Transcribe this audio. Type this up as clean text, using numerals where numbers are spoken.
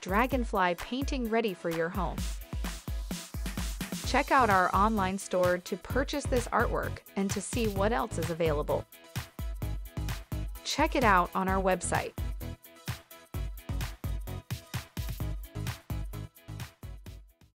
dragonfly painting ready for your home. Check out our online store to purchase this artwork and to see what else is available. Check it out on our website.